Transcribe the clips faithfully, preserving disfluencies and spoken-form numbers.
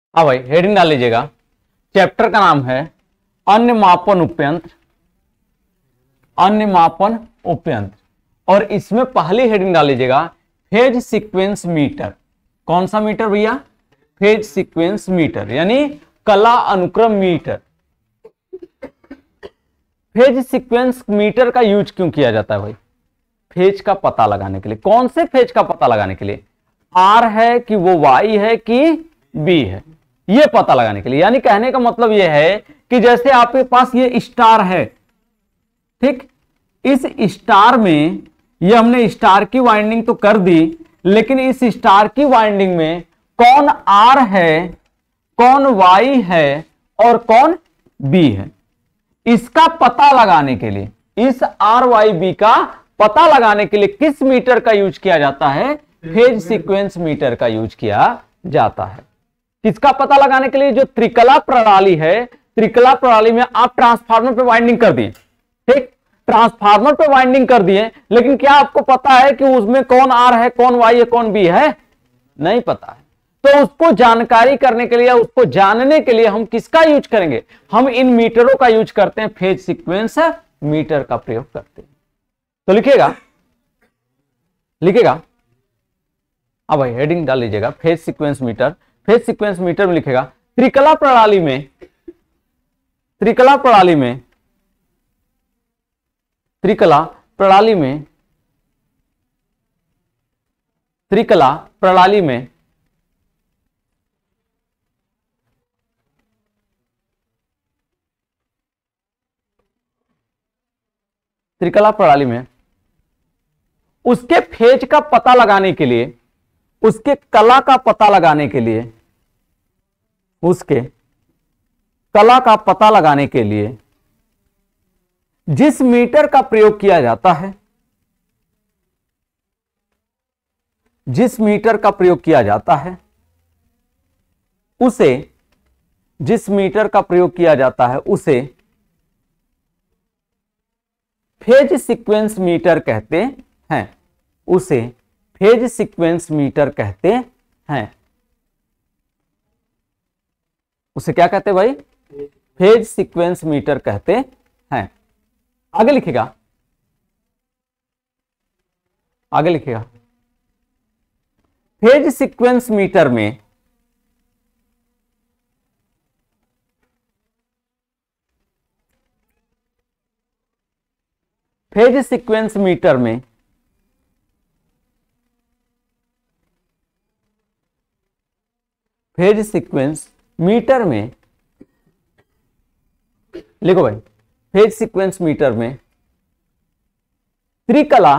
हाँ भाई, हेडिंग डाल लीजिएगा। चैप्टर का नाम है अन्य मापन उपयंत्र, अन्य मापन उपयंत्र। और इसमें पहली हेडिंग डाल लीजिएगा फेज सीक्वेंस मीटर। कौन सा मीटर भैया? फेज सीक्वेंस मीटर, यानी कला अनुक्रम मीटर। फेज सीक्वेंस मीटर का यूज क्यों किया जाता है भाई? फेज का पता लगाने के लिए। कौन से फेज का पता लगाने के लिए? आर है कि वो वाई है कि बी है, ये पता लगाने के लिए। यानी कहने का मतलब ये है कि जैसे आपके पास ये स्टार है, ठीक, इस स्टार में ये हमने स्टार की वाइंडिंग तो कर दी, लेकिन इस स्टार की वाइंडिंग में कौन आर है, कौन वाई है और कौन बी है, इसका पता लगाने के लिए, इस आर वाई बी का पता लगाने के लिए किस मीटर का यूज किया जाता है? फेज सीक्वेंस मीटर का यूज किया जाता है। किसका पता लगाने के लिए? जो त्रिकला प्रणाली है, त्रिकला प्रणाली में आप ट्रांसफार्मर पे वाइंडिंग कर दिए, ठीक, ट्रांसफार्मर पे वाइंडिंग कर दिए, लेकिन क्या आपको पता है कि उसमें कौन आर है, कौन वाई है, कौन बी है? नहीं पता है। तो उसको जानकारी करने के लिए, उसको जानने के लिए हम किसका यूज करेंगे? हम इन मीटरों का यूज करते हैं, फेज सीक्वेंस मीटर का प्रयोग करते हैं। तो लिखिएगा, लिखिएगा अब भाई हेडिंग डाल लीजिएगा phase sequence meter. Phase sequence meter में लिखेगा त्रिकला प्रणाली में, त्रिकला प्रणाली में, त्रिकला प्रणाली में, त्रिकला प्रणाली में त्रिकला प्रणाली में उसके फेज का पता लगाने के लिए, उसके कला का पता लगाने के लिए, उसके कला का पता लगाने के लिए जिस मीटर का प्रयोग किया जाता है, जिस मीटर का प्रयोग किया जाता है उसे, जिस मीटर का प्रयोग किया जाता है उसे फेज सीक्वेंस मीटर कहते हैं, उसे फेज सीक्वेंस मीटर कहते हैं। उसे क्या कहते हैं भाई? फेज सीक्वेंस मीटर कहते हैं। आगे लिखेगा, आगे लिखेगा फेज सीक्वेंस मीटर में फेज सीक्वेंस मीटर में फेज सीक्वेंस मीटर में लिखो भाई, फेज सीक्वेंस मीटर में त्रिकला,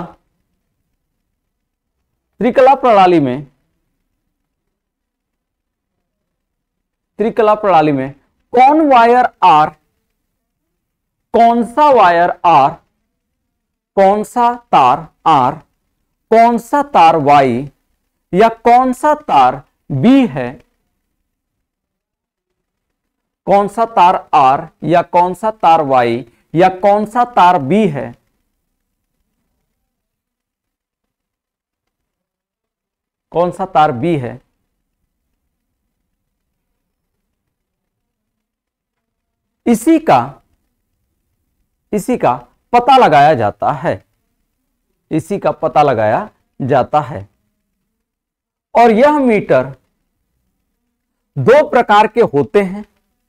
त्रिकला प्रणाली में, त्रिकला प्रणाली में कौन वायर आर, कौन सा वायर आर, कौन सा तार आर, कौन सा तार वाई या कौन सा तार बी है, कौन सा तार आर या कौन सा तार वाई या कौन सा तार बी है, कौन सा तार बी है, इसी का, इसी का पता लगाया जाता है, इसी का पता लगाया जाता है। और यह मीटर दो प्रकार के होते हैं।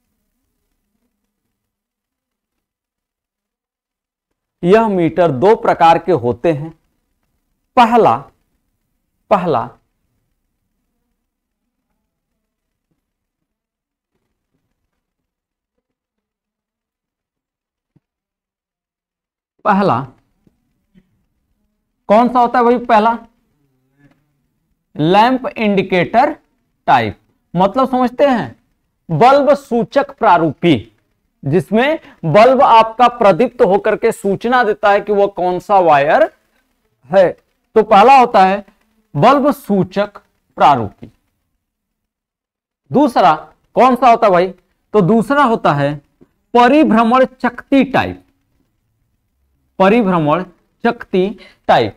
यह मीटर दो प्रकार के होते हैं। पहला, पहला पहला कौन सा होता है भाई? पहला लैंप इंडिकेटर टाइप, मतलब समझते हैं, बल्ब सूचक प्रारूपी, जिसमें बल्ब आपका प्रदीप्त होकर के सूचना देता है कि वह कौन सा वायर है। तो पहला होता है बल्ब सूचक प्रारूपी। दूसरा कौन सा होता है भाई? तो दूसरा होता है परिभ्रमण चकती टाइप, परिभ्रमण चकती टाइप,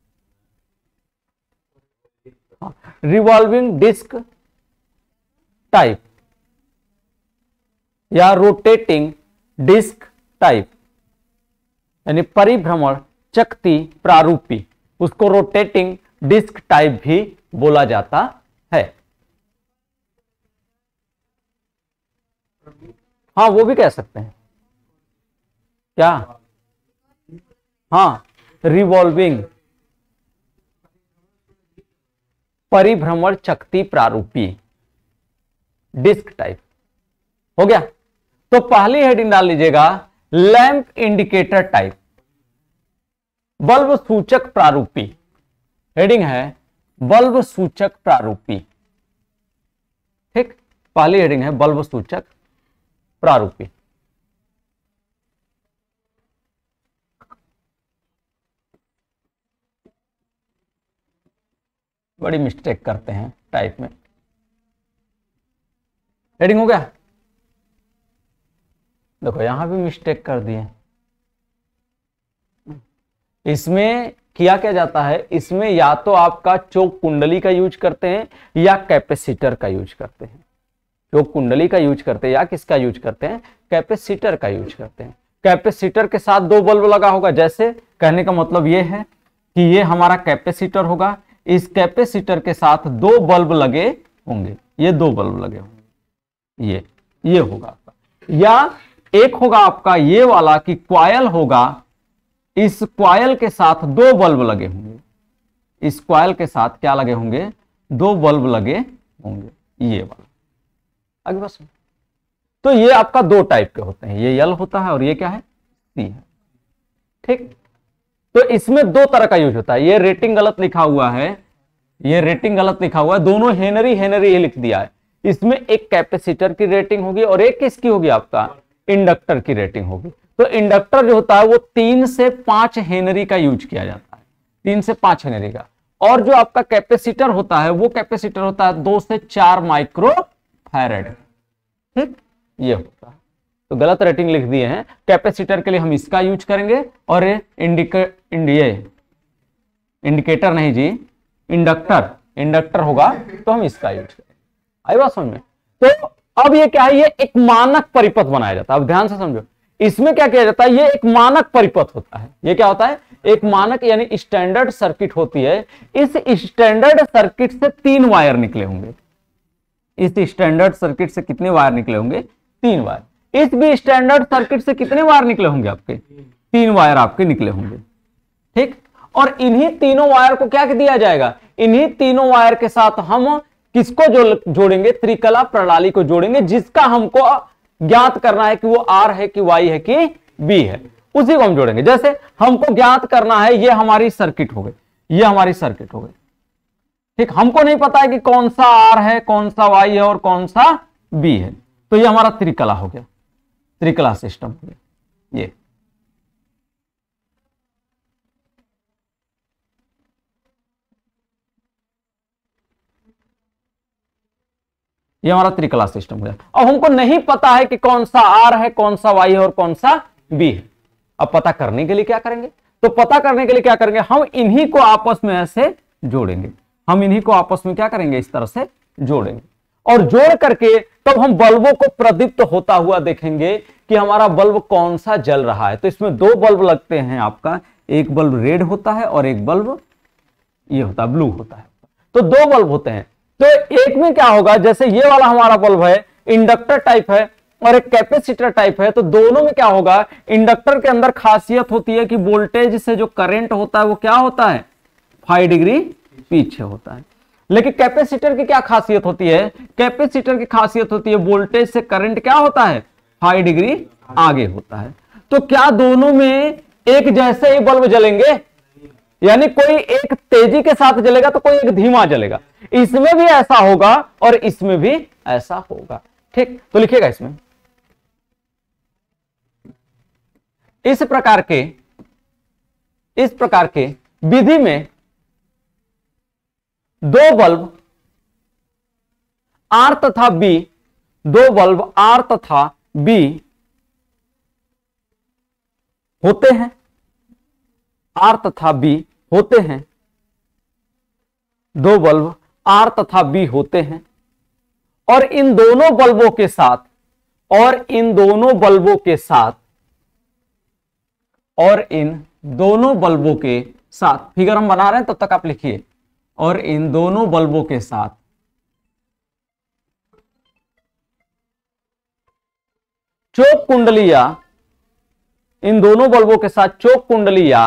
रिवॉल्विंग डिस्क टाइप या रोटेटिंग डिस्क टाइप, यानी परिभ्रमण चकती प्रारूपी, उसको रोटेटिंग डिस्क टाइप भी बोला जाता है। हाँ वो भी कह सकते हैं क्या, हाँ रिवॉल्विंग परिभ्रमण चकती प्रारूपी डिस्क टाइप हो गया। तो पहली हेडिंग डाल लीजिएगा लैंप इंडिकेटर टाइप, बल्ब सूचक प्रारूपी। हेडिंग है बल्ब सूचक प्रारूपी, ठीक, पहली हेडिंग है बल्ब सूचक प्रारूपी। बड़ी मिस्टेक करते हैं टाइप में। हेडिंग हो गया, देखो यहां भी मिस्टेक कर दिए। इसमें किया क्या जाता है, इसमें या तो आपका चोक कुंडली का यूज करते हैं या कैपेसिटर का यूज करते हैं। चोक कुंडली का यूज करते हैं या किसका यूज करते हैं, कैपेसिटर का यूज करते हैं। कैपेसिटर के साथ दो बल्ब लगा होगा, जैसे कहने का मतलब यह है कि ये हमारा कैपेसिटर होगा, इस कैपेसिटर के साथ दो बल्ब लगे होंगे, ये दो बल्ब लगे होंगे, ये ये होगा आपका। या एक होगा आपका ये वाला कि क्वायल होगा, इस क्वायल के साथ दो बल्ब लगे होंगे, इस क्वायल के साथ क्या लगे होंगे, दो बल्ब लगे होंगे, ये वाला। आगे बस, तो ये आपका दो टाइप के होते हैं, ये यल होता है और ये क्या है, सी है, ठीक। तो इसमें दो तरह का यूज होता है। ये रेटिंग गलत लिखा हुआ है, ये रेटिंग गलत लिखा हुआ है, दोनों हेनरी हेनरी ये लिख दिया है। इसमें एक कैपेसिटर की रेटिंग होगी और एक किसकी होगी, आपका इंडक्टर की रेटिंग होगी। तो इंडक्टर जो होता है वो तीन से पांच हेनरी का यूज किया जाता है, तीन से पांच हेनरी का। और जो आपका कैपेसिटर होता है वो कैपेसिटर होता है दो से चार माइक्रो फैरेड, ठीक, ये होता है। तो गलत रेटिंग लिख दिए हैं। कैपेसिटर के लिए हम इसका यूज करेंगे और इंडिके इंडिये इंडिकेटर नहीं जी, इंडक्टर इंडक्टर होगा तो हम इसका यूज करेंगे। आई बात समझ में। तो अब ये क्या है, ये एक मानक परिपथ बनाया जाता है। अब ध्यान से समझो, इसमें क्या किया जाता है, ये एक मानक परिपथ होता है। ये क्या होता है, एक मानक यानी स्टैंडर्ड सर्किट होती है। इस स्टैंडर्ड सर्किट से तीन वायर निकले होंगे, इस स्टैंडर्ड सर्किट से कितने वायर निकले होंगे, तीन वायर। इस भी स्टैंडर्ड सर्किट से कितने वायर निकले होंगे, आपके तीन वायर आपके निकले होंगे, ठीक। और इन्हीं तीनों वायर को क्या दिया जाएगा, इन्हीं तीनों वायर के साथ हम किसको जो जोड़ेंगे, त्रिकला प्रणाली को जोड़ेंगे, जिसका हमको ज्ञात करना है कि वो आर है कि वाई है कि बी है, उसी को हम जोड़ेंगे। जैसे हमको ज्ञात करना है, ये हमारी सर्किट हो गई, ये हमारी सर्किट हो गई, ठीक। हमको नहीं पता है कि कौन सा आर है, कौन सा वाई है और कौन सा बी है, तो ये हमारा त्रिकला हो गया, त्रिकला सिस्टम हो गया। ये ये हमारा त्रिकला सिस्टम हो गया। अब हमको नहीं पता है कि कौन सा आर है, कौन सा वाई है और कौन सा बी है। अब पता करने के लिए क्या करेंगे, तो पता करने के लिए क्या करेंगे, हम इन्हीं को आपस में ऐसे जोड़ेंगे, हम इन्हीं को आपस में क्या करेंगे, इस तरह से जोड़ेंगे। और जोड़ करके तब हम बल्बों को प्रदीप्त होता हुआ देखेंगे कि हमारा बल्ब कौन सा जल रहा है। तो इसमें दो बल्ब लगते हैं आपका, एक बल्ब रेड होता है और एक बल्ब ये होता है ब्लू होता है। तो दो बल्ब होते हैं। तो एक में क्या होगा, जैसे ये वाला हमारा बल्ब है इंडक्टर टाइप है और एक कैपेसिटर टाइप है, तो दोनों में क्या होगा, इंडक्टर के अंदर खासियत होती है कि वोल्टेज से जो करंट होता है वो क्या होता है, फाइव डिग्री पीछे होता है। लेकिन कैपेसिटर की क्या खासियत होती है, कैपेसिटर की खासियत होती है वोल्टेज से करंट क्या होता है, फाइव डिग्री आगे होता है। तो क्या दोनों में एक जैसे ही बल्ब जलेंगे, यानी कोई एक तेजी के साथ जलेगा तो कोई एक धीमा जलेगा। इसमें भी ऐसा होगा और इसमें भी ऐसा होगा, ठीक। तो लिखिएगा इसमें, इस प्रकार के इस प्रकार के विधि में दो बल्ब आर तथा बी, दो बल्ब आर तथा बी होते हैं, आर तथा बी होते हैं, दो बल्ब आर तथा बी होते हैं। और इन दोनों बल्बों के साथ और इन दोनों बल्बों के साथ और इन दोनों बल्बों के साथ, फिगर हम बना रहे हैं तब तक आप लिखिए, और इन दोनों बल्बों के साथ चोक कुंडलिया, इन दोनों बल्बों के साथ चोक कुंडलिया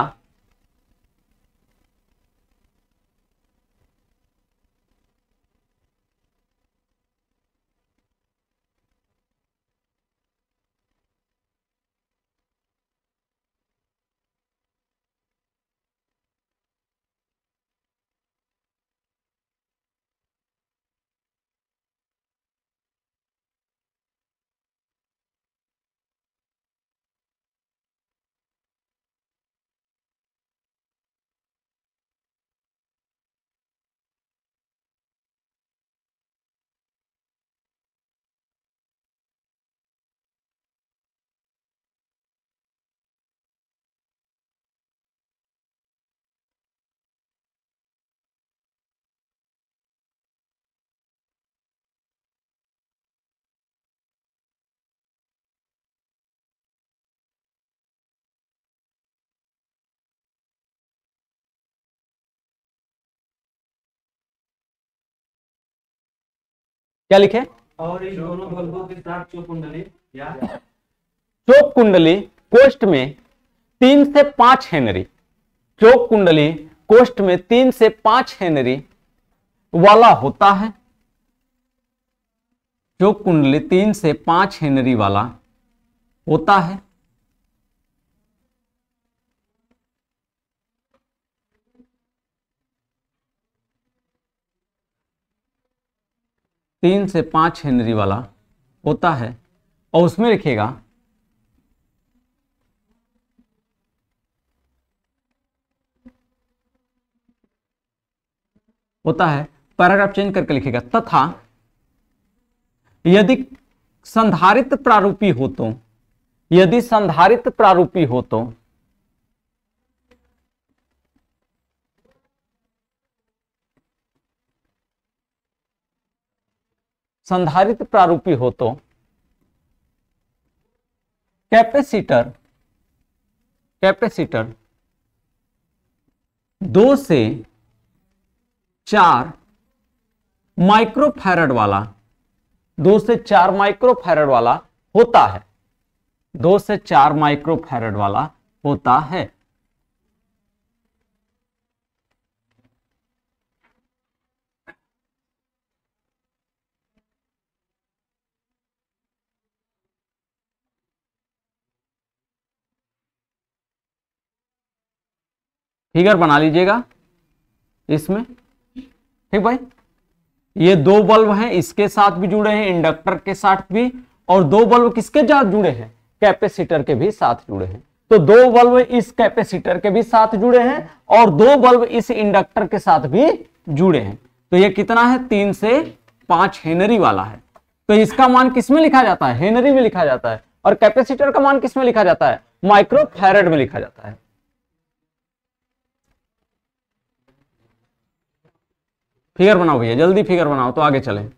क्या लिखे, और इन दोनों बल्बों के साथ चोक कुंडली या चोक कुंडली कोष्ठ में तीन से पांच हेनरी, चोक कुंडली कोष्ठ में तीन से पांच हेनरी वाला होता है। चोक कुंडली तीन से पांच हेनरी वाला होता है। तीन से पांच हेनरी वाला होता है और उसमें लिखेगा होता है, पैराग्राफ चेंज करके लिखेगा, तथा यदि संधारित्र प्रारूपी हो तो, यदि संधारित्र प्रारूपी हो तो संधारित्र प्रारूपी हो तो कैपेसिटर कैपेसिटर दो से चार माइक्रोफैरड वाला दो से चार माइक्रोफैरड वाला होता है। दो से चार माइक्रोफैरड वाला होता है। फिगर बना लीजिएगा इसमें, ठीक भाई। ये दो बल्ब हैं, इसके साथ भी जुड़े हैं, इंडक्टर के साथ भी, और दो बल्ब किसके साथ जुड़े हैं, कैपेसिटर के भी साथ जुड़े हैं। तो दो बल्ब इस कैपेसिटर के भी साथ जुड़े हैं और दो बल्ब इस इंडक्टर के साथ भी जुड़े हैं। तो ये कितना है, तीन से पांच हेनरी वाला है। तो इसका मान किसमें लिखा जाता है, हेनरी में लिखा जाता है, और कैपेसिटर का मान किसमें लिखा जाता है, माइक्रोफैरड में लिखा जाता है। फिगर बनाओ भैया, जल्दी फिगर बनाओ तो आगे चलें।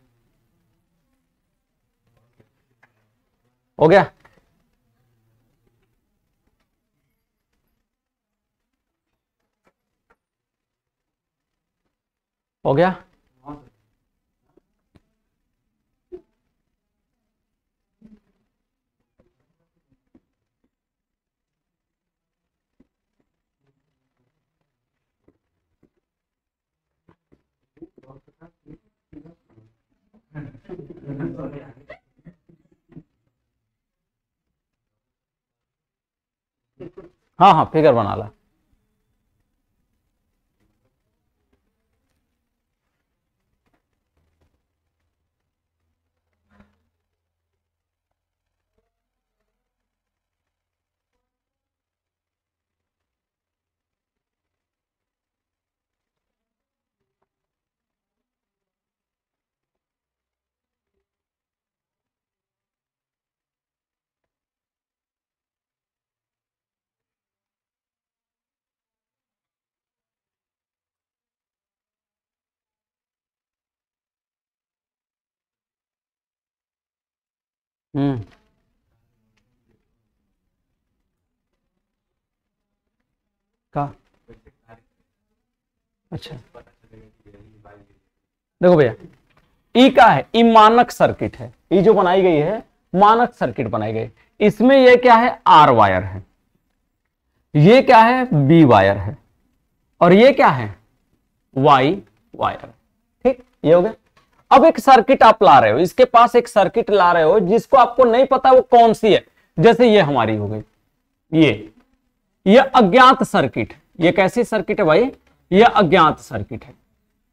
हो गया, हो गया। हाँ हाँ, फिगर बना ला। हम्म का अच्छा देखो भैया, ई का है, ई मानक सर्किट है, ई जो बनाई गई है मानक सर्किट बनाई गई। इसमें ये क्या है, आर वायर है, ये क्या है, बी वायर है, और ये क्या है, वाई वायर। ठीक, ये हो गया। अब एक सर्किट आप ला रहे हो, इसके पास एक सर्किट ला रहे हो जिसको आपको नहीं पता वो कौन सी है। जैसे ये हमारी हो गई, ये ये अज्ञात सर्किट। ये कैसी सर्किट है भाई, ये अज्ञात सर्किट है।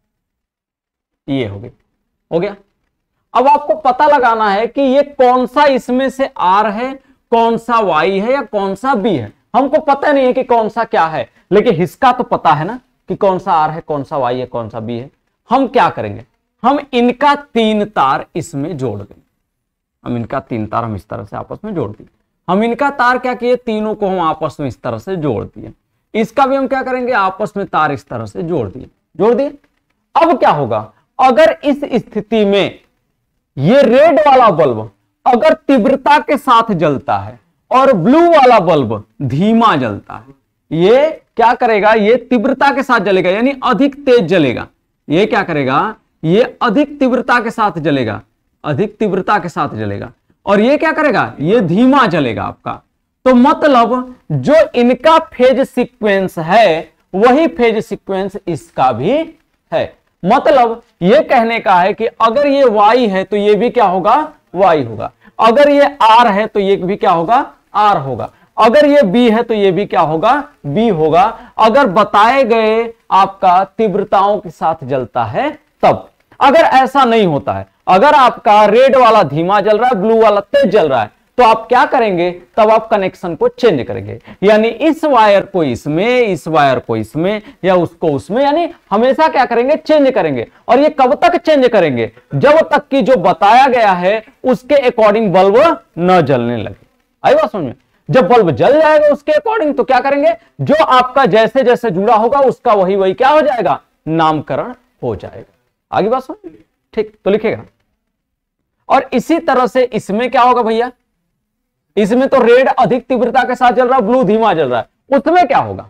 ये हो गई, हो गया। अब आपको पता लगाना है कि ये कौन सा इसमें से आर है, कौन सा वाई है, या कौन सा बी है। हमको पता नहीं है कि कौन सा क्या है, लेकिन इसका तो पता है ना कि कौन सा आर है, कौन सा वाई है, कौन सा बी है। हम क्या करेंगे, हम इनका तीन तार इसमें जोड़ देंगे। हम इनका तीन तार हम इस तरह से आपस में जोड़ दिए। हम इनका तार क्या किए, तीनों को हम आपस में इस तरह से जोड़ दिए। इसका भी हम क्या करेंगे, आपस में तार इस तरह से जोड़ दिए, जोड़ दिए। अब क्या होगा, अगर इस स्थिति में ये रेड वाला बल्ब अगर तीव्रता के साथ जलता है और ब्लू वाला बल्ब धीमा जलता है, ये क्या करेगा, ये तीव्रता के साथ जलेगा, यानी अधिक तेज जलेगा। ये क्या करेगा, ये अधिक तीव्रता के साथ जलेगा, अधिक तीव्रता के साथ जलेगा। और ये क्या करेगा, ये धीमा जलेगा आपका। तो मतलब जो इनका फेज सीक्वेंस है वही फेज सीक्वेंस इसका भी है। मतलब ये कहने का है कि अगर ये Y है तो ये भी क्या होगा, Y होगा। अगर ये R है तो ये भी क्या होगा, R होगा। अगर ये B है तो ये भी क्या होगा, B होगा। अगर बताए गए आपका तीव्रताओं के साथ जलता है तब। अगर ऐसा नहीं होता है, अगर आपका रेड वाला धीमा जल रहा है, ब्लू वाला तेज जल रहा है, तो आप क्या करेंगे, तब आप कनेक्शन को चेंज करेंगे। यानी इस वायर को इसमें, इस वायर को इसमें, या उसको उसमें, यानी हमेशा क्या करेंगे, चेंज करेंगे। और ये कब तक चेंज करेंगे, जब तक कि जो बताया गया है उसके अकॉर्डिंग बल्ब न जलने लगे। आई बात समझ में। जब बल्ब जल जाएगा उसके अकॉर्डिंग तो क्या करेंगे, जो आपका जैसे जैसे जुड़ा होगा उसका वही वही क्या हो जाएगा, नामकरण हो जाएगा। आगे बात समझ, ठीक। तो लिखेगा। और इसी तरह से इसमें क्या होगा भैया, इसमें तो रेड अधिक तीव्रता के साथ जल रहा है, ब्लू धीमा जल रहा है। उसमें क्या होगा,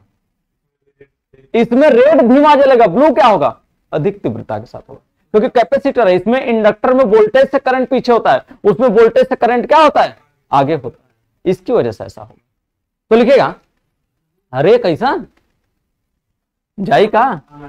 इसमें रेड धीमा जलेगा, ब्लू क्या होगा, अधिक तीव्रता के साथ होगा। क्योंकि कैपेसिटर है, इसमें इंडक्टर में वोल्टेज से करंट पीछे होता है, उसमें वोल्टेज से करंट क्या होता है, आगे होता है। इसकी वजह से ऐसा होगा। तो लिखेगा, अरे कैसा जाई का,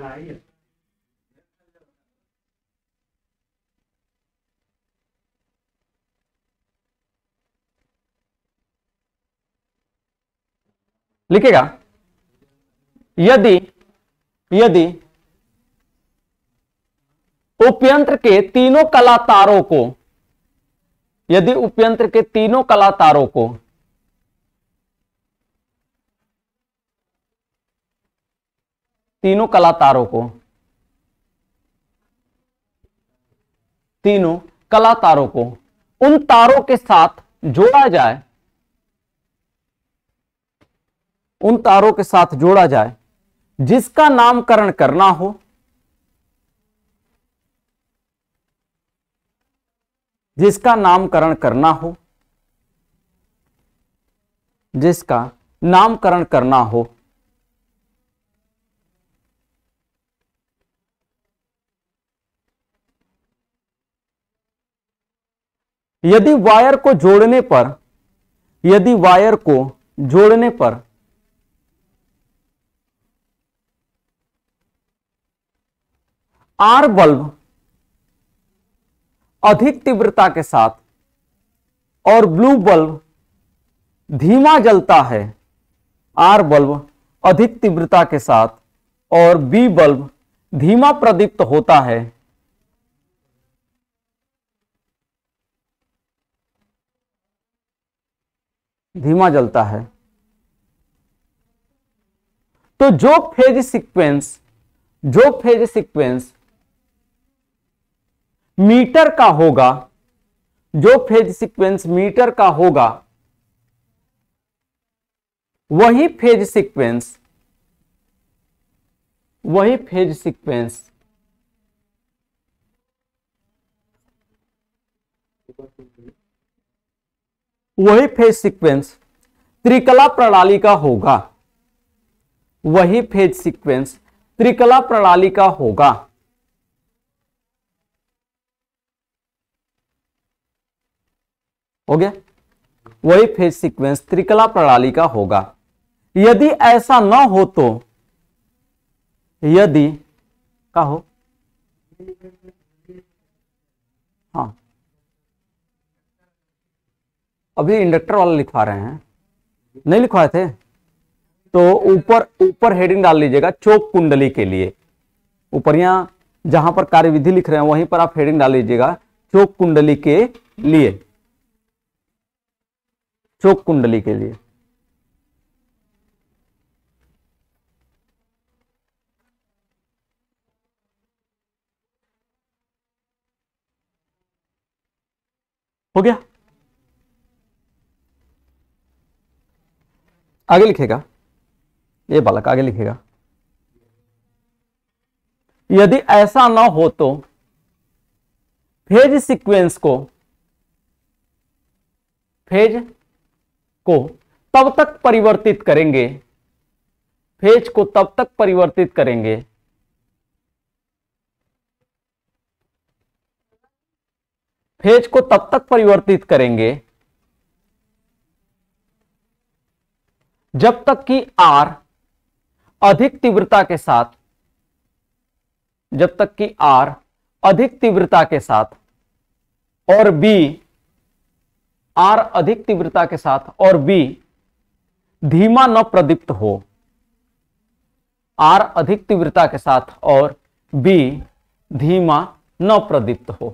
लिखेगा, यदि यदि उपयंत्र के तीनों कला तारों को, यदि उपयंत्र के तीनों कला तारों को तीनों कला तारों को तीनों कला तारों को उन तारों के साथ जोड़ा जाए, उन तारों के साथ जोड़ा जाए जिसका नामकरण करना हो, जिसका नामकरण करना हो, जिसका नामकरण करना हो, यदि वायर को जोड़ने पर, यदि वायर को जोड़ने पर आर बल्ब अधिक तीव्रता के साथ और ब्लू बल्ब धीमा जलता है, आर बल्ब अधिक तीव्रता के साथ और बी बल्ब धीमा प्रदीप्त होता है, धीमा जलता है, तो जो फेज सीक्वेंस, जो फेज सीक्वेंस मीटर का होगा, जो फेज सीक्वेंस मीटर का होगा, वही फेज सीक्वेंस, वही फेज सीक्वेंस वही फेज सीक्वेंस त्रिकला प्रणाली का होगा, वही फेज सीक्वेंस त्रिकला प्रणाली का होगा। हो गया, वही फेज सीक्वेंस त्रिकला प्रणाली का होगा। यदि ऐसा न हो तो, यदि का हो, हाँ अभी इंडक्टर वाला लिखवा रहे हैं, नहीं लिखवाए थे तो ऊपर ऊपर हेडिंग डाल लीजिएगा चोक कुंडली के लिए। ऊपर यहां जहां पर कार्यविधि लिख रहे हैं वहीं पर आप हेडिंग डाल लीजिएगा चोक कुंडली के लिए, चोक कुंडली के लिए। हो गया, आगे लिखेगा, ये बालक आगे लिखेगा। यदि ऐसा ना हो तो फेज सीक्वेंस को फेज को तब तक परिवर्तित करेंगे, फेज को तब तक परिवर्तित करेंगे फेज को तब तक परिवर्तित करेंगे जब तक कि आर अधिक तीव्रता के साथ, जब तक कि आर अधिक तीव्रता के साथ और बी, आर अधिक तीव्रता के साथ और बी धीमा न प्रदीप्त हो, आर अधिक तीव्रता के साथ और बी धीमा न प्रदीप्त हो।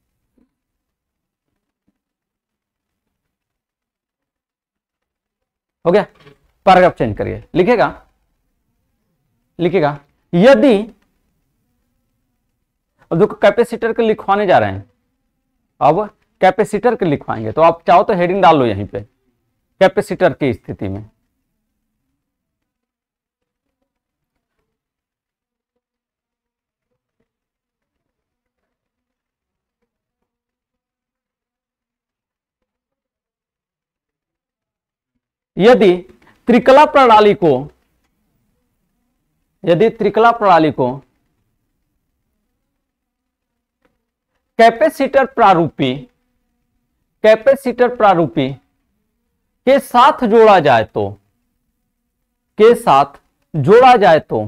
हो गया, पैराग्राफ चेंज करिए, लिखेगा लिखेगा यदि, अब देखो कैपेसिटर के लिखवाने जा रहे हैं, अब कैपेसिटर के लिखवाएंगे तो आप चाहो तो हेडिंग डाल लो यहीं पे कैपेसिटर की स्थिति में। यदि त्रिकला प्रणाली को, यदि त्रिकला प्रणाली को कैपेसिटर प्रारूपी, कैपेसिटर प्रारूपी के साथ जोड़ा जाए तो, के साथ जोड़ा जाए तो,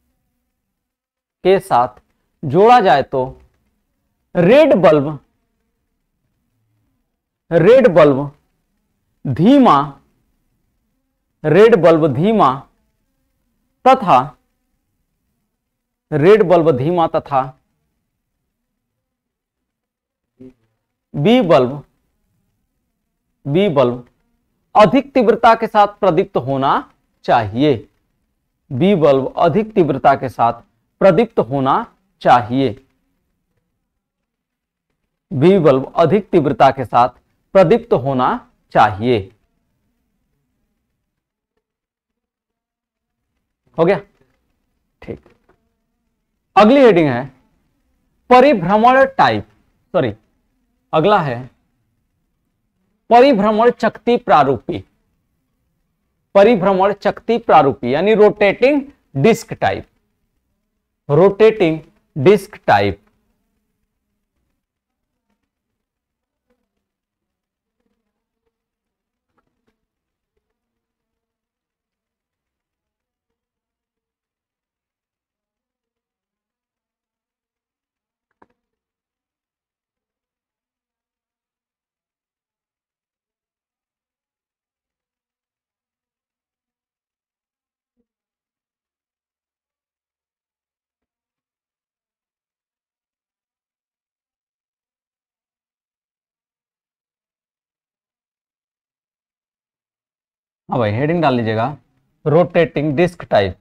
के साथ जोड़ा जाए तो रेड बल्ब, रेड बल्ब धीमा, रेड बल्ब धीमा तथा, रेड बल्ब धीमा तथा बी बल्ब, बी बल्ब अधिक तीव्रता के साथ प्रदीप्त होना चाहिए, बी बल्ब अधिक तीव्रता के साथ प्रदीप्त होना चाहिए, बी बल्ब अधिक तीव्रता के साथ प्रदीप्त होना चाहिए। हो गया, ठीक। अगली हेडिंग है परिभ्रमण टाइप, सॉरी अगला है परिभ्रमण चक्ति प्रारूपी, परिभ्रमण चक्ति प्रारूपी यानी rotating disc type, rotating disc type. हाँ भाई हेडिंग डाल लीजिएगा rotating disc type.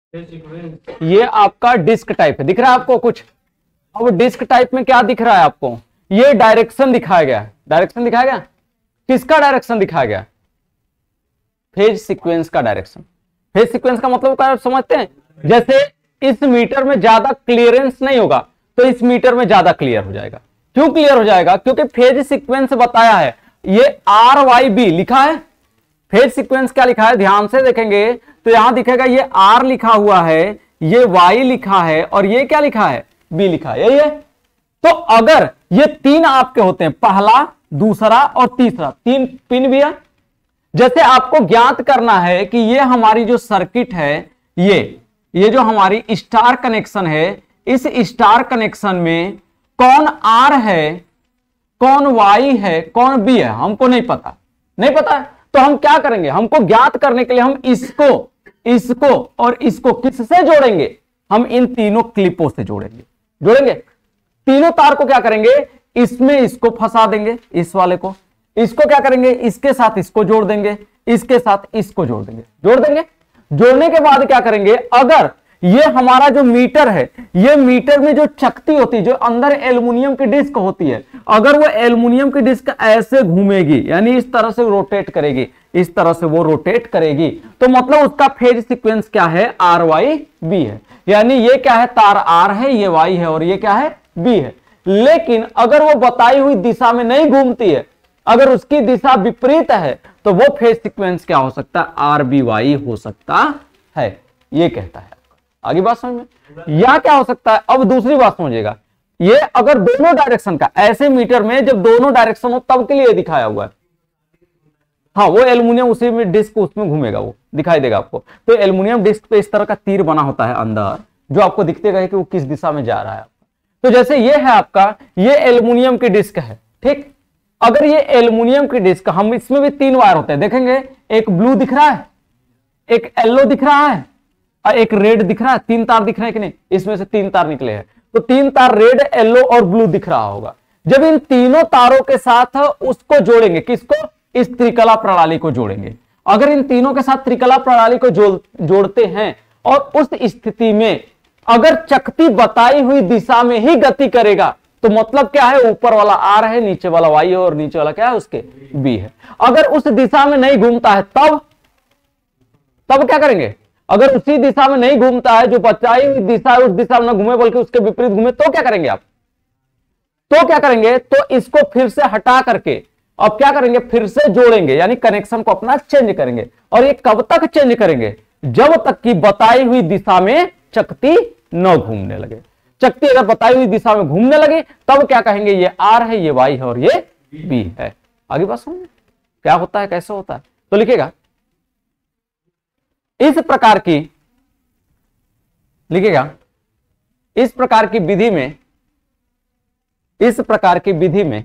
Phase sequence. ये आपका डिस्क टाइप है, दिख रहा है आपको कुछ? अब डिस्क टाइप में क्या दिख रहा है आपको? ये डायरेक्शन दिखाया गया है। डायरेक्शन दिखाया गया, किसका डायरेक्शन दिखाया गया? फेज सीक्वेंस का डायरेक्शन। फेज सीक्वेंस का मतलब क्या समझते हैं? जैसे इस मीटर में ज्यादा क्लियरेंस नहीं होगा तो इस मीटर में ज्यादा क्लियर हो जाएगा। क्यों क्लियर हो जाएगा? क्योंकि फेज सीक्वेंस बताया है, ये आर वाई बी लिखा है। फेज सीक्वेंस क्या लिखा है ध्यान से देखेंगे तो यहां दिखेगा ये आर लिखा हुआ है, ये वाई लिखा है और ये क्या लिखा है? बी लिखा है, यही है। तो अगर ये तीन आपके होते हैं, पहला, दूसरा और तीसरा, तीन पिन भी है। जैसे आपको ज्ञात करना है कि ये हमारी जो सर्किट है, ये ये जो हमारी स्टार कनेक्शन है, इस स्टार कनेक्शन में कौन आर है, कौन वाई है, कौन बी है, हमको नहीं पता। नहीं पता है तो हम क्या करेंगे? हमको ज्ञात करने के लिए हम इसको इसको और इसको किससे जोड़ेंगे? हम इन तीनों क्लिपों से जोड़ेंगे। जोड़ेंगे तीनों तार को क्या करेंगे? इसमें इसको फंसा देंगे, इस वाले को। इसको क्या करेंगे? इसके साथ इसको जोड़ देंगे, इसके साथ इसको जोड़ देंगे। जोड़ देंगे जोड़ने के बाद क्या करेंगे? अगर ये हमारा जो मीटर है, ये मीटर में जो चकती होती है, जो अंदर एल्युमिनियम की डिस्क होती है, अगर वो एल्युमिनियम की डिस्क ऐसे घूमेगी, यानी इस तरह से रोटेट करेगी, इस तरह से वो रोटेट करेगी, तो मतलब उसका फेज सीक्वेंस क्या है? आर वाई बी है। यानी ये क्या है? तार आर है, ये वाई है और ये क्या है? बी है। लेकिन अगर वो बताई हुई दिशा में नहीं घूमती है, अगर उसकी दिशा विपरीत है, तो वो फेज सीक्वेंस क्या हो सकता है? आर बी वाई हो सकता है। ये कहता है। आगे बात समझ में? या क्या हो सकता है? अब दूसरी बात समझिएगा, ये अगर दोनों डायरेक्शन का, ऐसे मीटर में जब दोनों डायरेक्शन हो तब के लिए दिखाया हुआ है। हाँ, वो एल्युमिनियम उसी में डिस्क उसमें घूमेगा, वो दिखाई देगा आपको। तो एल्युमिनियम डिस्क पे इस तरह का तीर बना होता है अंदर, जो आपको दिखते गए कि वो किस दिशा में जा रहा है। तो जैसे ये है आपका, ये एल्युमिनियम की डिस्क है, ठीक। अगर ये एल्युमिनियम की डिस्क, हम इसमें भी तीन वायर होते हैं, देखेंगे एक ब्लू दिख रहा है, एक येलो दिख रहा है और एक रेड दिख रहा है। तीन तार दिख रहे हैं कि नहीं? इसमें से तीन तार निकले हैं, तो तीन तार रेड, येलो और ब्लू दिख रहा होगा। जब इन तीनों तारों के साथ उसको जोड़ेंगे, किसको? इस त्रिकला प्रणाली को जोड़ेंगे। अगर इन तीनों के साथ त्रिकला प्रणाली को जोड़ जोड़ते हैं और उस स्थिति में अगर चकती बताई हुई दिशा में ही गति करेगा, तो मतलब क्या है? ऊपर वाला आर है, नीचे वाला वाई है और नीचे वाला क्या है? उसके बी है। अगर उस दिशा में नहीं घूमता है तब तब क्या करेंगे? अगर उसी दिशा में नहीं घूमता है, जो बताई हुई दिशा है उस दिशा में न घूमे बल्कि उसके विपरीत घूमे, तो क्या करेंगे आप? तो क्या करेंगे? तो इसको फिर से हटा करके अब क्या करेंगे? फिर से जोड़ेंगे, यानी कनेक्शन को अपना चेंज करेंगे। और ये कब तक चेंज करेंगे? जब तक कि बताई हुई दिशा में चकती न घूमने लगे। चकती अगर बताई हुई दिशा में घूमने लगे तब क्या कहेंगे? ये आर है, ये वाई है और ये बी है। आगे बात समझ क्या होता है, कैसे होता है? तो लिखेगा इस प्रकार की, लिखेगा इस प्रकार की विधि में, इस प्रकार की विधि में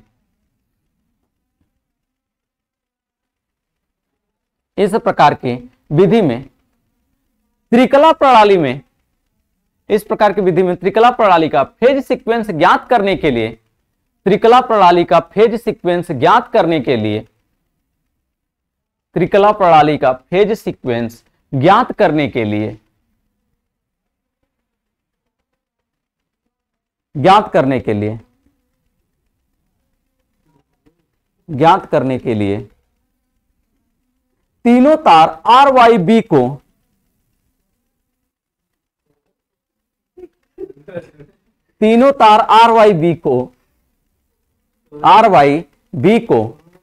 इस प्रकार की विधि में त्रिकला प्रणाली में इस प्रकार की विधि में त्रिकला प्रणाली का फेज सीक्वेंस ज्ञात करने के लिए त्रिकला प्रणाली का फेज सीक्वेंस ज्ञात करने के लिए त्रिकला प्रणाली का फेज सीक्वेंस ज्ञात करने के लिए ज्ञात करने के लिए ज्ञात करने के लिए तीनों तार आर वाई बी को तीनों तार आर वाई बी को आर वाई बी को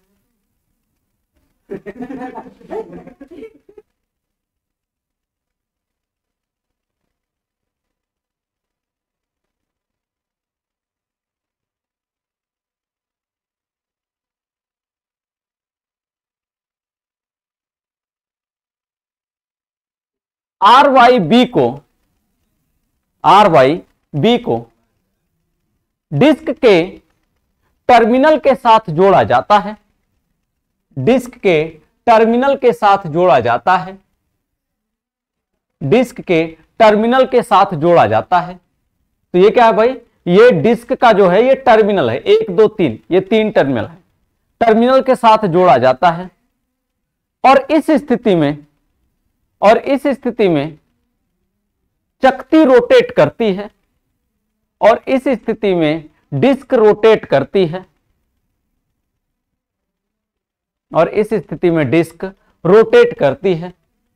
आर वाई बी को आर वाई बी को डिस्क के टर्मिनल के साथ जोड़ा जाता है डिस्क के टर्मिनल के साथ जोड़ा जाता है डिस्क के टर्मिनल के साथ जोड़ा जाता है। तो ये क्या है भाई? ये डिस्क का जो है ये टर्मिनल है, एक दो तीन, ये तीन टर्मिनल है, टर्मिनल के साथ जोड़ा जाता है। और इस स्थिति में और इस स्थिति में चकती रोटेट करती है और इस स्थिति में डिस्क रोटेट करती है और इस स्थिति में डिस्क रोटेट करती है।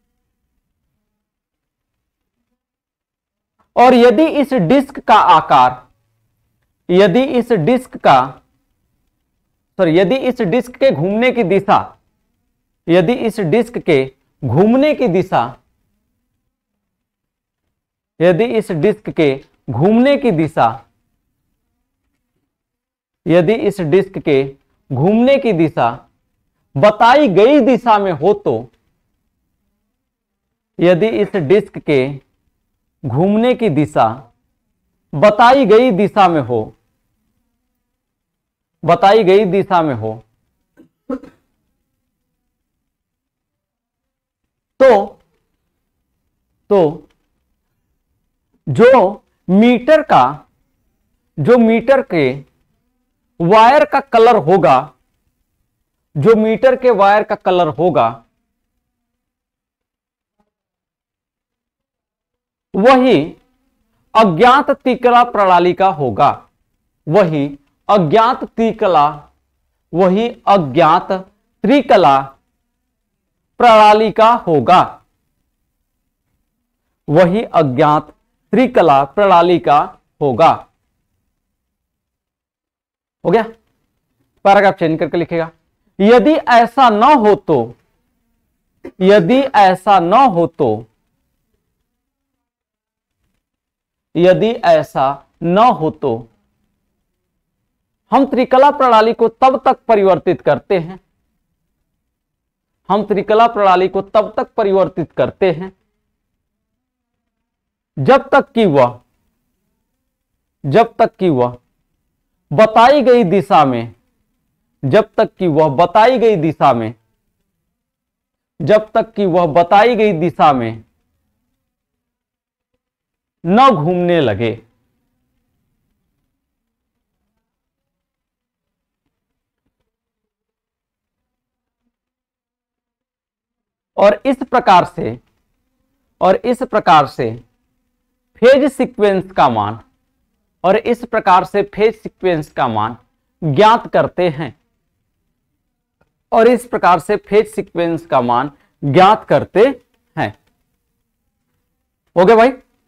और यदि इस डिस्क का आकार यदि इस डिस्क का सॉरी यदि इस डिस्क के घूमने की दिशा यदि इस डिस्क के घूमने की दिशा यदि इस डिस्क के घूमने की दिशा यदि इस डिस्क के घूमने की दिशा बताई गई दिशा में हो तो यदि इस डिस्क के घूमने की दिशा बताई गई दिशा में हो बताई गई दिशा में हो तो तो जो मीटर का जो मीटर के वायर का कलर होगा जो मीटर के वायर का कलर होगा वही अज्ञात त्रिकला प्रणाली का होगा वही अज्ञात त्रिकला वही अज्ञात त्रिकला प्रणाली का होगा वही अज्ञात त्रिकला प्रणाली का होगा। हो गया? पैराग्राफ चेंज करके लिखेगा, यदि ऐसा न हो तो यदि ऐसा न हो तो यदि ऐसा न हो तो हम त्रिकला प्रणाली को तब तक परिवर्तित करते हैं हम त्रिकला प्रणाली को तब तक परिवर्तित करते हैं जब तक कि वह जब तक कि वह बताई गई दिशा में जब तक कि वह बताई गई दिशा में जब तक कि वह बताई गई दिशा में न घूमने लगे। और इस प्रकार से और इस प्रकार से फेज सीक्वेंस का मान और इस प्रकार से फेज सीक्वेंस का मान ज्ञात करते हैं और इस प्रकार से फेज सीक्वेंस का मान ज्ञात करते हैं। हो गया भाई?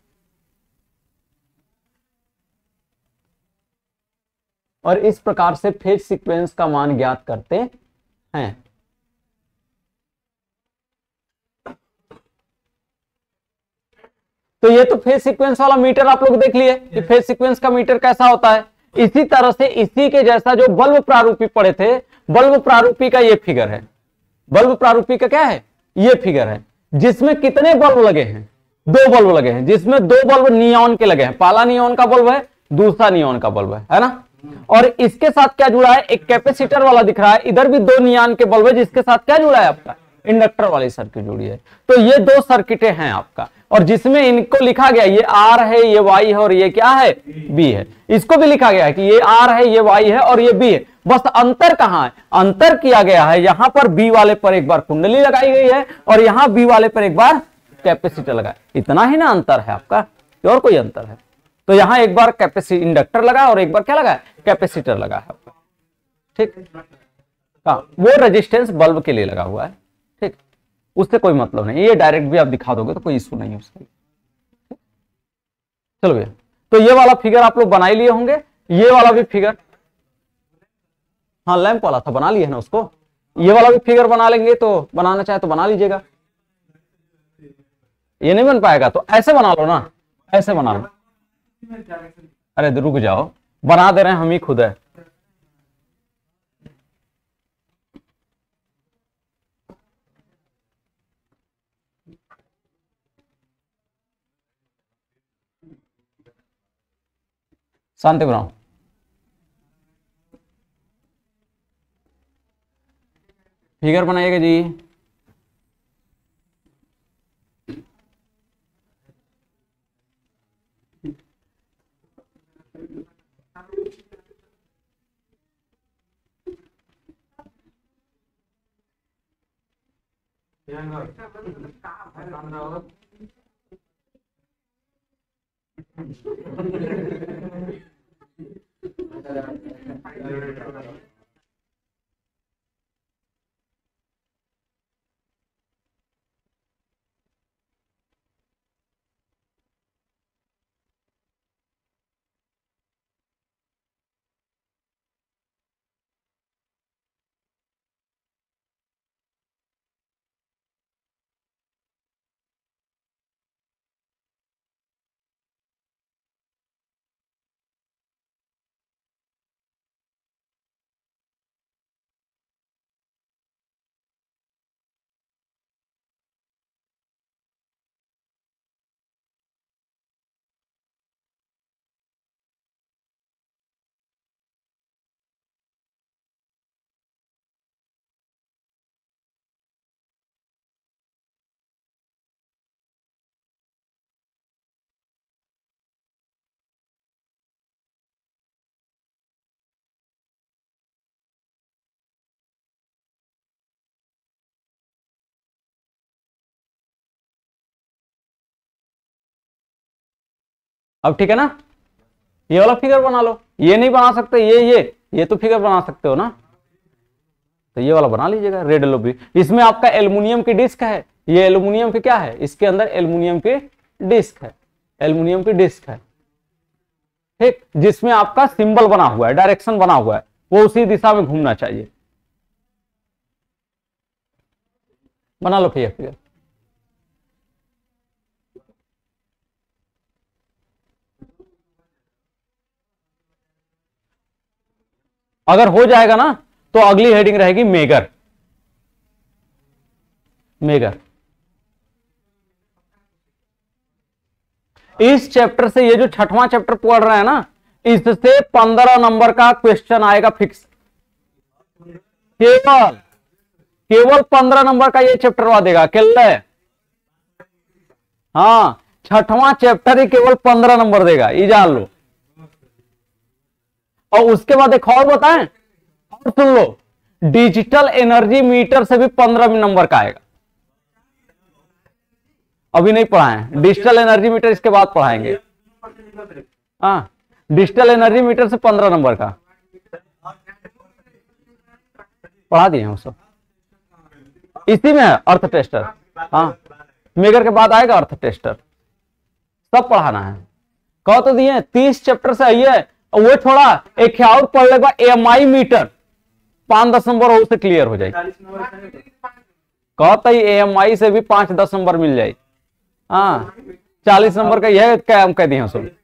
और इस प्रकार से फेज सीक्वेंस का मान ज्ञात करते हैं। तो ये तो फेज सीक्वेंस वाला मीटर आप लोग देख लिए कि फेज सीक्वेंस का मीटर कैसा होता है। इसी तरह से इसी के जैसा जो बल्ब प्रारूपी पढ़े थे, बल्ब प्रारूपी का ये फिगर है। बल्ब प्रारूपी का क्या है? ये फिगर है, जिसमें कितने बल्ब लगे हैं? दो बल्ब लगे हैं, जिसमें दो बल्ब नियॉन के लगे हैं। पहला नियॉन का बल्ब है, दूसरा नियॉन का बल्ब है, है ना। और इसके साथ क्या जुड़ा है? एक कैपेसिटर वाला दिख रहा है। इधर भी दो नियॉन के बल्ब है, जिसके साथ क्या जुड़ा है? आपका इंडक्टर वाली सर्किट जुड़ी है। तो ये दो सर्किटें हैं आपका, और जिसमें इनको लिखा गया, ये आर है, ये वाई है, और ये क्या है? बी है। इसको भी लिखा गया है कि ये आर है, ये वाई है, और ये बी है। बस अंतर कहां है? अंतर किया गया है यहां पर बी वाले पर एक बार कुंडली लगाई गई है, और यहां बी वाले पर एक बार कैपेसिटर लगा। इतना ही ना अंतर है आपका, और कोई अंतर है? तो यहां एक बार कैपेसिटी इंडक्टर लगा और एक बार क्या लगा? कैपेसिटर लगा है आपका। ठीक, हाँ, वो रेजिस्टेंस बल्ब के लिए लगा हुआ है। ठीक, उससे कोई मतलब नहीं। ये डायरेक्ट भी आप दिखा दोगे तो कोई इशू नहीं है उसका। चलो भैया, तो ये वाला फिगर आप लोग बना ही लिए होंगे। ये वाला भी फिगर, हाँ लैंप वाला था, बना लिए है ना उसको। ये वाला भी फिगर बना लेंगे, तो बनाना चाहे तो बना लीजिएगा। ये नहीं बन पाएगा तो ऐसे बना लो ना, ऐसे बना लो। अरे रुक जाओ, बना दे रहे हैं हम ही खुद है। शांति बनाओ। फिगर बनाइएगा जी। अब ठीक है ना, ये वाला फिगर बना लो। ये नहीं बना सकते, ये ये ये तो फिगर बना सकते हो ना, तो ये वाला बना लीजिएगा रेड येलो ब्लू। इसमें आपका एल्युमिनियम की डिस्क है, ये एल्युमिनियम की क्या है, इसके अंदर एल्युमिनियम की डिस्क है, एल्युमिनियम की डिस्क है, ठीक, जिसमें आपका सिंबल बना हुआ है, डायरेक्शन बना हुआ है, वो उसी दिशा में घूमना चाहिए। बना लो फिगर फिगर। अगर हो जाएगा ना तो अगली हेडिंग रहेगी मेगर। मेगर इस चैप्टर से, ये जो छठवां चैप्टर पढ़ रहे हैं ना, इससे पंद्रह नंबर का क्वेश्चन आएगा फिक्स। केवल केवल पंद्रह नंबर का ये चैप्टर वा देगा अकेले। हाँ, छठवां चैप्टर ही केवल पंद्रह नंबर देगा, ये जान लो। और उसके बाद एक और बताएं, और सुन लो, डिजिटल एनर्जी मीटर से भी पंद्रह नंबर का आएगा। अभी नहीं पढ़ाएं डिजिटल एनर्जी मीटर, इसके बाद पढ़ाएंगे। हाँ, डिजिटल एनर्जी मीटर से पंद्रह नंबर का पढ़ा दिए हैं सब। इसी में है अर्थ टेस्टर। हाँ, मेगर के बाद आएगा अर्थ टेस्टर, सब पढ़ाना है। कहो तो दिए तीस चैप्टर से आई है, वो छोड़ा एक और पढ़ लेगा एम आई मीटर, पांच दस नंबर हो उसे क्लियर हो जाएगी। कहता ही एम आई से भी पांच दस नंबर मिल जाए। हाँ, चालीस नंबर का यह क्या हम कह दिए सुन।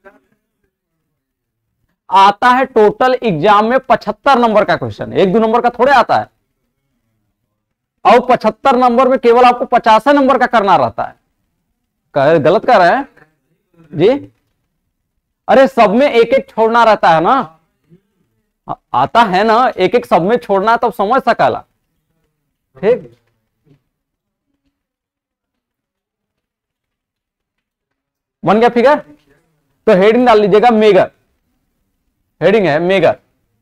आता है टोटल एग्जाम में पचहत्तर नंबर का क्वेश्चन, एक दो नंबर का थोड़े आता है। और पचहत्तर नंबर में केवल आपको पचास नंबर का करना रहता है। कह, गलत कर रहे हैं जी? अरे सब में एक एक छोड़ना रहता है ना, आता है ना, एक एक सब में छोड़ना, तब समझ सकाला। ठीक, बन गया फिगर। तो हेडिंग डाल लीजिएगा मेगर, हेडिंग है मेगर।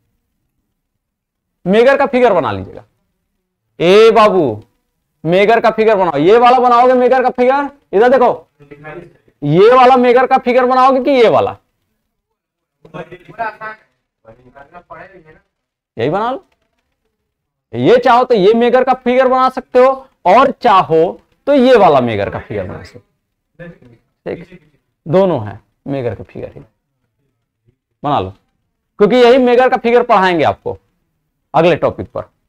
मेगर का फिगर बना लीजिएगा। ए बाबू, मेगर का फिगर बनाओ। ये वाला बनाओगे मेगर का फिगर, इधर देखो, ये वाला मेगर का फिगर बनाओगे कि ये वाला? यही बना लो। ये चाहो तो ये मेगर का फिगर बना सकते हो, और चाहो तो ये वाला मेगर का फिगर बना सकते हो। ठीक, दोनों है मेगर का फिगर ही बना लो, क्योंकि यही मेगर का फिगर पढ़ाएंगे आपको अगले टॉपिक पर।